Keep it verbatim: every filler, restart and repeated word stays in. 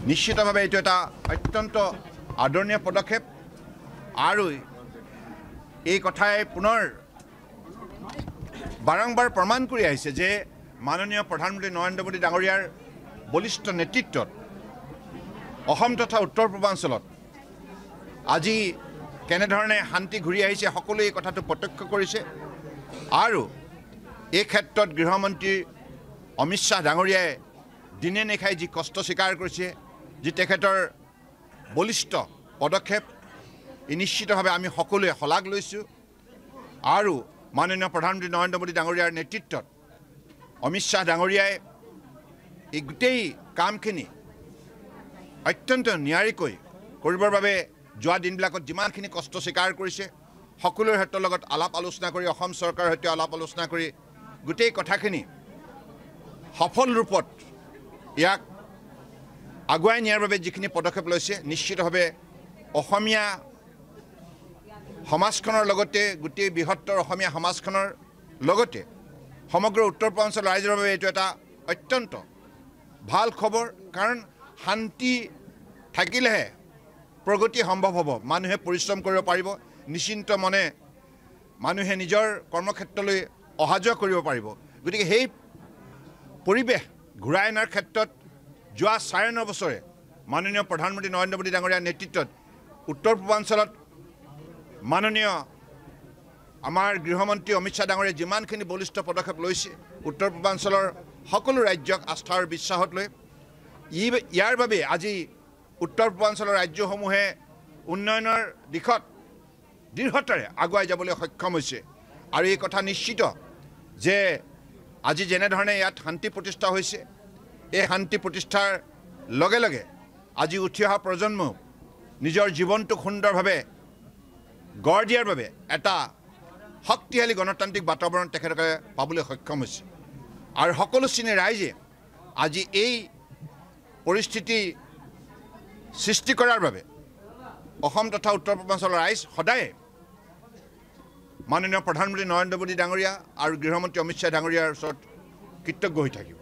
নিশ্চিতভাৱে এইটো এটা অত্যন্ত আদৰণীয় পদক্ষেপ আৰু এই কথাই পুনৰ বাৰংবাৰ প্ৰমাণ কৰি আহিছে যে মাননীয় প্ৰধানমন্ত্ৰী নৰেন্দ্ৰ মোদী ডাঙৰীয়াৰ বলিষ্ঠ নেতৃত্বত অসম তথা উত্তৰ পূৰ্বাঞ্চলত আজি কেনেধৰণে শান্তি ঘূৰি আহিছে সকলোৱে এই কথাটো প্ৰত্যক্ষ কৰিছে আৰু এই ক্ষেত্ৰত গৃহমন্ত্ৰী অমিত শ্বাহ ডাঙৰীয়াই দিনে নিশাই যি কষ্ট স্বীকাৰ কৰিছে যি তেখেতৰ বলিষ্ঠ পদক্ষেপ ই নিশ্চিতভাৱে আমি সকলোৱে শলাগ লৈছোঁ আৰু মাননীয় প্ৰধানমন্ত্ৰী নৰেন্দ্ৰ মোদী ডাঙৰীয়াৰ নেতৃত্বত অমিত শ্বাহ ডাঙৰীয়াই এই গোটেই কামখিনি অত্যন্ত নিয়াৰিকৈ কৰিবৰ বাবে যোৱা দিনবিলাকত যিমানখিনি কষ্ট স্বীকাৰ কৰিছে সকলোৰে ক্ষেত্ৰৰ লগত আলাপ আলোচনা কৰি অসম চৰকাৰৰ সৈতে আলাপ আলোচনা কৰি গোটেই কথাখিনি সফল ৰূপত ইয়াক আগুৱাই নিয়াৰ বাবে যিখিনি পদক্ষেপ লৈছে নিশ্চিতভাৱে অসমীয়া সমাজখনৰ লগতে গোটেই বৃহত্তৰ অসমীয়া সমাজখনৰ লগতে সমগ্ৰ উত্তৰ পূৰ্বাঞ্চল ৰাইজৰ বাবে এইটো এটা অত্যন্ত ভাল খবৰ কাৰণ শান্তি থাকিলেহে প্ৰগতি সম্ভৱ হ'ব মানুহে পৰিশ্ৰম কৰিব পাৰিব নিশ্চিন্ত মনে মানুহে নিজৰ কৰ্মক্ষেত্ৰলৈ অহা যোৱা কৰিব পাৰিব গতিকে সেই পৰিৱেশ ঘূৰাই অনাৰ ক্ষেত্ৰত যোৱা চাৰে ন বছৰে মাননীয় প্ৰধানমন্ত্ৰী নৰেন্দ্ৰ মোদী ডাঙৰীয়াৰ নেতৃত্বত উত্তৰ পূৰ্বাঞ্চলত মাননীয় আমাৰ গৃহমন্ত্ৰী অমিত শ্বাহ ডাঙৰীয়াই যিমানখিনি বলিষ্ঠ পদক্ষেপ লৈছে উত্তৰ পূৰ্বাঞ্চলৰ সকলো ৰাজ্যক আস্থা আৰু বিশ্বাসত লৈ ই ইয়াৰ বাবে আজি উত্তৰ পূৰ্বাঞ্চলৰ ৰাজ্যসমূহে উন্নয়নৰ দিশত দৃঢ়তাৰে আগুৱাই যাবলৈ সক্ষম হৈছে আৰু এই কথা নিশ্চিত যে আজি যেনেধৰণে ইয়াত শান্তি প্ৰতিষ্ঠা হৈছে এই শান্তি প্ৰতিষ্ঠাৰ লগে লগে আজি উঠি অহা প্ৰজন্ম নিজৰ জীৱনটোক সুন্দৰভাৱে গঢ় দিয়াৰ বাবে এটা শক্তিশালী গণতান্ত্ৰিক বাতাবৰণ তেখেতলোকে পাবলৈ সক্ষম হৈছে আৰু সকলো শ্ৰেণীৰ ৰাইজে আজি এই পৰিস্থিতি সৃষ্টি কৰাৰ বাবে অসম তথা উত্তৰ পূৰ্বাঞ্চলৰ ৰাইজ সদায় মাননীয় প্ৰধানমন্ত্ৰী নৰেন্দ্ৰ মোদী ডাঙৰীয়া আৰু গৃহমন্ত্ৰী অমিত শ্বাহ ডাঙৰীয়াৰ ওচৰত কৃতজ্ঞ হৈ থাকিব